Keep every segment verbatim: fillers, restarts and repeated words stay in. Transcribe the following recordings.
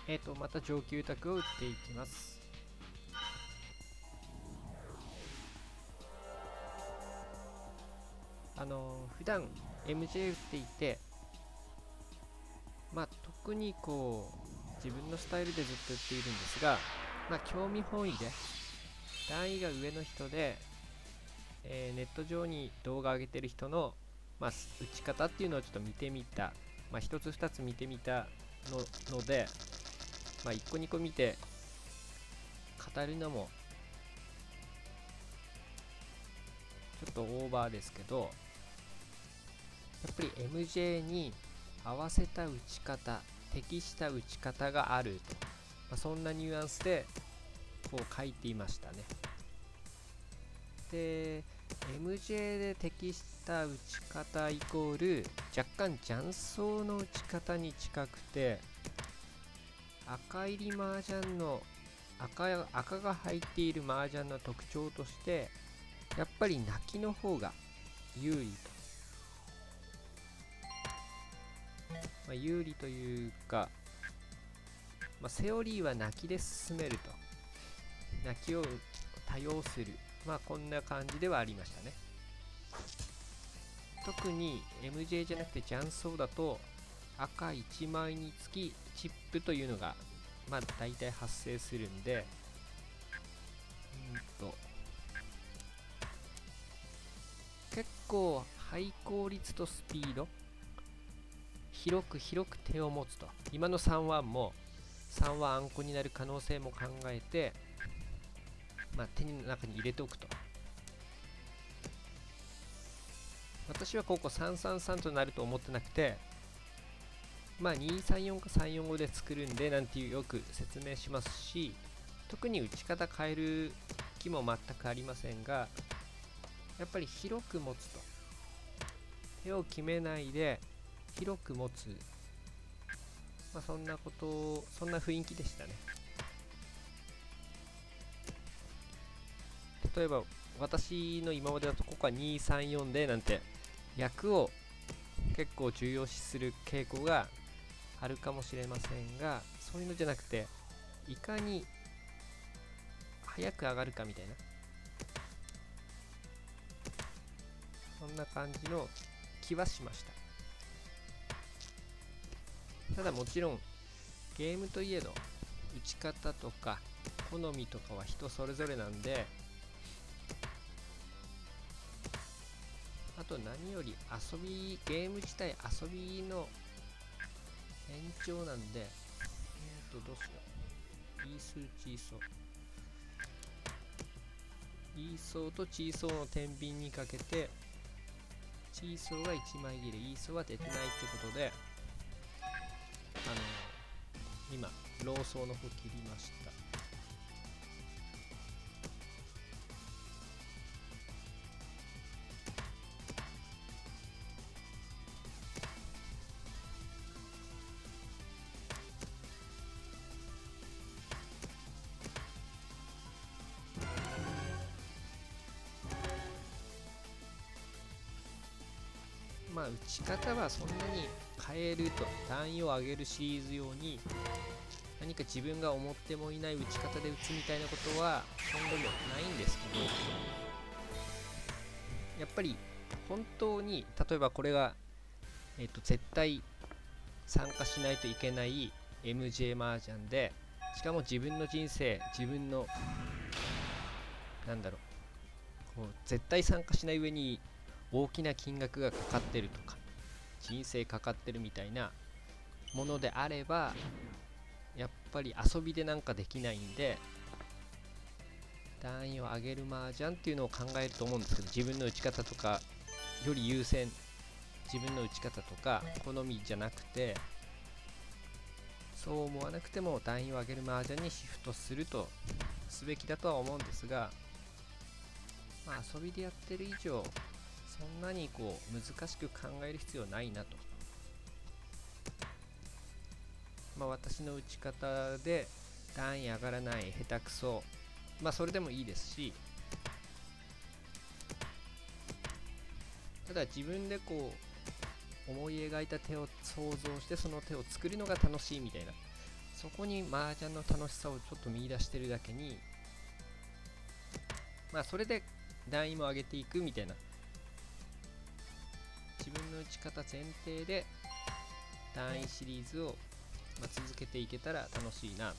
えっとまた上級卓を打っていきます。あのー、普段 エムジェー 打っていて、まあ特にこう自分のスタイルでずっと打っているんですが、まあ興味本位で段位が上の人で、えー、ネット上に動画上げてる人の、まあ、打ち方っていうのをちょっと見てみた、まあ、一つ二つ見てみた の, ので、まあ、一個二個見て語るのもちょっとオーバーですけど、やっぱり エムジェー に合わせた打ち方、適した打ち方があると、まあ、そんなニュアンスでこう書いていましたね。で エムジェー で適した打ち方イコール若干雀荘の打ち方に近くて、赤入り麻雀の 赤, 赤が入っている麻雀の特徴として、やっぱり泣きの方が有利と、まあ、有利というか、まあ、セオリーは泣きで進めると、泣きを多用する、まあこんな感じではありましたね。特に エムジェー じゃなくて雀荘だと赤いちまいにつきチップというのがまあ大体発生するんで、うんと結構ハイ効率とスピード、広く広く手を持つと、今のさんワンもさんはあんこになる可能性も考えて、まあ、手の中に入れておくと。私はここさんさんさんとなると思ってなくて、まあにさんよんかさんよんごで作るんでなんていうよく説明しますし、特に打ち方変える気も全くありませんが、やっぱり広く持つと、手を決めないで広く持つ、まあ、そんなことをそんな雰囲気でしたね。例えば私の今までだとここはにさんよんでなんて役を結構重要視する傾向があるかもしれませんが、そういうのじゃなくていかに早く上がるかみたいな、そんな感じの気はしました。ただもちろんゲームといえど打ち方とか好みとかは人それぞれなんで、あと何より遊び、ゲーム自体遊びの延長なんで、えーとどうしよう、イースーチーソーイーソーとチーソーの天秤にかけて、チーソーがいちまい切れ、イーソーは出てないってことで、あのー、今ローソーの方切りました。まあ打ち方はそんなに変えると、段位を上げるシリーズ用に何か自分が思ってもいない打ち方で打つみたいなことは今後もないんですけど、やっぱり本当に例えばこれが、えー、と絶対参加しないといけない エムジェー 麻雀で、しかも自分の人生、自分のなんだろう、こう絶対参加しない上に大きな金額がかかってるとか人生かかってるみたいなものであれば、やっぱり遊びでなんかできないんで、段位を上げる麻雀っていうのを考えると思うんですけど、自分の打ち方とかより優先、自分の打ち方とか好みじゃなくて、そう思わなくても段位を上げる麻雀にシフトするとすべきだとは思うんですが、まあ、遊びでやってる以上そんなにこう難しく考える必要ないなと。まあ私の打ち方で段位上がらない、下手くそ、まあそれでもいいですし、ただ自分でこう思い描いた手を想像してその手を作るのが楽しいみたいな、 そこに麻雀の楽しさをちょっと見出してるだけに、まあそれで段位も上げていくみたいな、自分の打ち方前提で段位シリーズをまあ続けていけたら楽しいなと。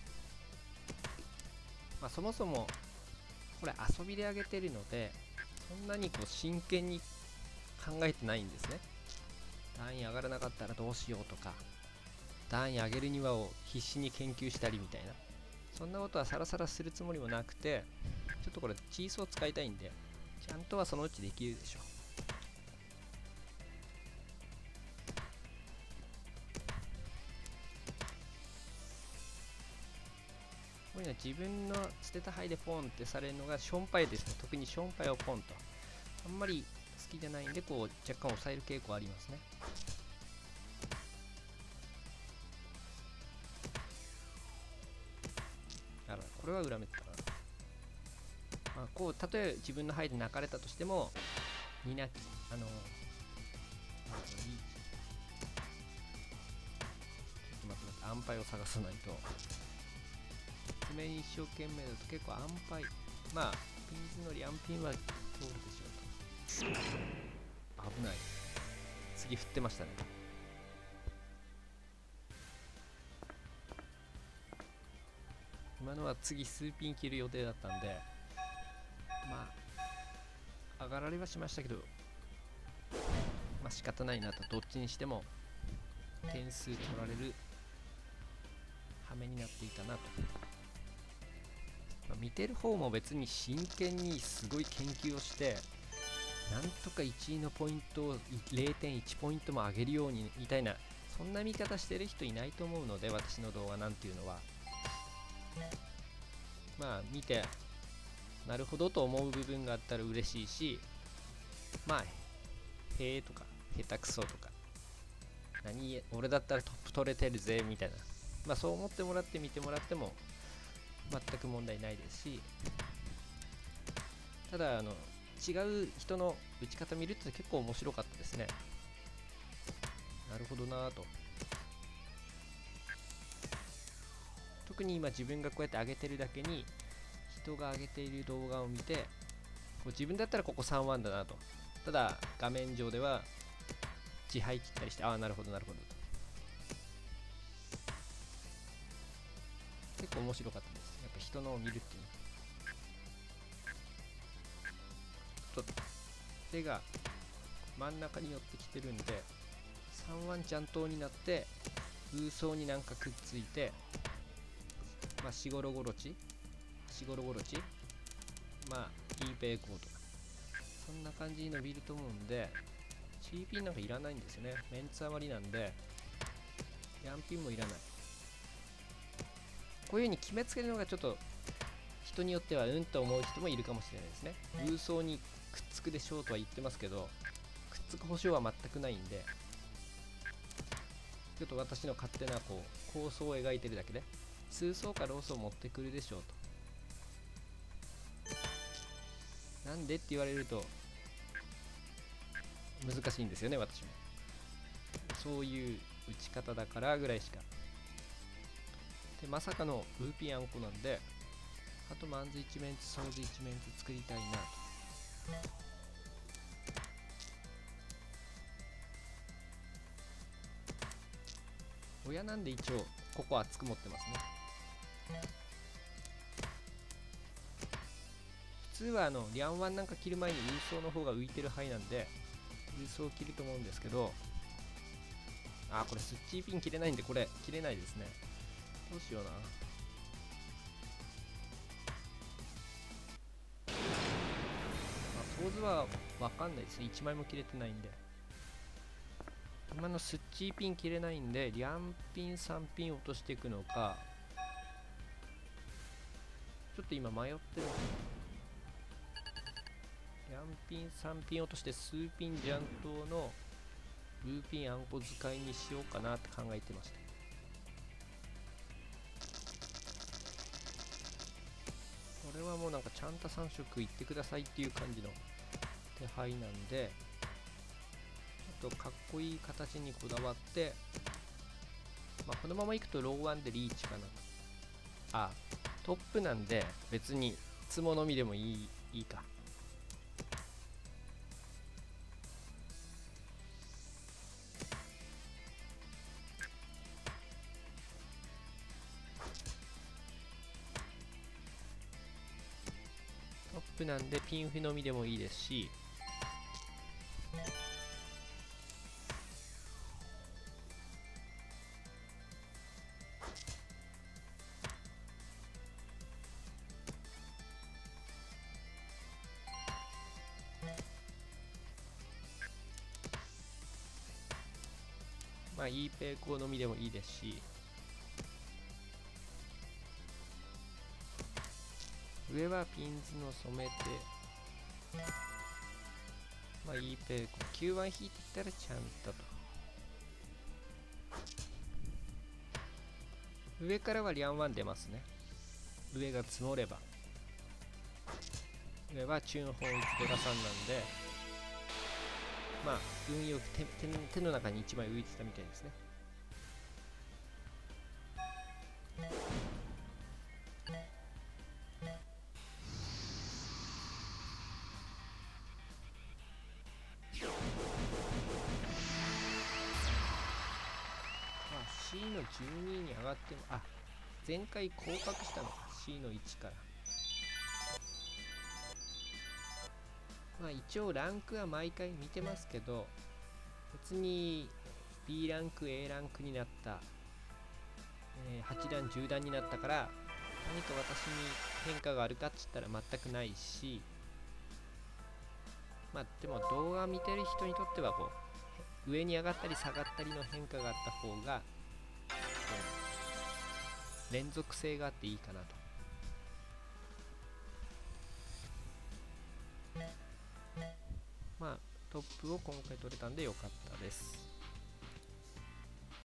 まあそもそもこれ遊びで上げてるので、そんなにこう真剣に考えてないんですね。段位上がらなかったらどうしようとか、段位上げるにはを必死に研究したりみたいな、そんなことはさらさらするつもりもなくて、ちょっとこれチーソーを使いたいんで、ちゃんとはそのうちできるでしょう。こういうのは自分の捨てた牌でポンってされるのがションパイですね。特にションパイをポンとあんまり好きじゃないんで、こう若干抑える傾向ありますね。あら、これは裏目ったな。まあ、こう例えば自分の牌で泣かれたとしても、になあのちょっと待って待って、安牌を探さないと。爪に一生懸命だと結構安牌、まあピンズのリアンピンは通るでしょうと。危ない、次振ってましたね。今のは次数ピン切る予定だったんで、まあ上がられはしましたけど、まあ仕方ないなと。どっちにしても点数取られる羽目になっていたなと。まあ、見てる方も別に真剣にすごい研究をして、なんとかいちいのポイントを れいてんいち ポイントも上げるようにみたいな、そんな見方してる人いないと思うので、私の動画なんていうのはまあ見てなるほどと思う部分があったら嬉しいし、まあへえとか下手くそとか、何俺だったらトップ取れてるぜみたいな、まあそう思ってもらって見てもらっても全く問題ないですし、ただあの違う人の打ち方見るって結構面白かったですね。なるほどなぁと。特に今自分がこうやって上げてるだけに、人が上げている動画を見て、こう自分だったらここさんワンだなと。ただ画面上では自敗切ったりして、ああなるほどなるほどと。結構面白かったです。やっぱ人のを見るっていうの。ちょっと手が真ん中に寄ってきてるんで、さんワンちゃん頭になって空想になんかくっついて、まあしごろごろちしごろごろちまあいいペイコーとかそんな感じに伸びると思うんで、 シーピン なんかいらないんですよね。メンツ余りなんでヤンピンもいらない。こういう風に決めつけるのがちょっと人によってはうんと思う人もいるかもしれないですね。空想にくっつくでしょうとは言ってますけど、くっつく保証は全くないんで、ちょっと私の勝手なこう構想を描いてるだけで、数層かローソを持ってくるでしょうと。なんでって言われると難しいんですよね、私も。そういう打ち方だからぐらいしか。でまさかのウーピーあんこなんで、あとマンズ一面と掃除一面と作りたいなと。親なんで一応ここ熱く持ってますね。普通はあのリャンワンなんか切る前にウーソーの方が浮いてる範囲なんでウーソーを切ると思うんですけど、あーこれスッチーピン切れないんで、これ切れないですね。どうしような。まあソーズはわかんないですね。いちまいも切れてないんで。今のスッチーピン切れないんで、リャンピンさんピン落としていくのか、ちょっと今迷ってる。リャンピンさんピン落として数ピンジャントのウーピンあんこ使いにしようかなって考えてました。これはもうなんかちゃんとさん色いってくださいっていう感じの手配なんで、ちょっとかっこいい形にこだわってまあ、このままいくとローワンでリーチかなと。あ、トップなんで別にツモのみでもいい、いいか。トップなんでピンフのみでもいいですし、まあいいペイコーのみでもいいですし、上はピンズの染めて、まあいいペイコーきゅうワン引いていったらちゃんとと。上からはリャンワン出ますね。上が積もれば。上はチューン本いちベガさんなんで、まあ運よく 手, 手, 手の中にいちまい浮いてたみたいですね。まあ C のじゅうにに上がっても、あ、前回降格したのか C のいちから。まあ一応ランクは毎回見てますけど、別に B ランク A ランクになった、えー、はちだんじゅうだんになったから何か私に変化があるかっつったら全くないし、まあでも動画を見てる人にとってはこう上に上がったり下がったりの変化があった方が連続性があっていいかなと。まあトップを今回取れたんで良かったです。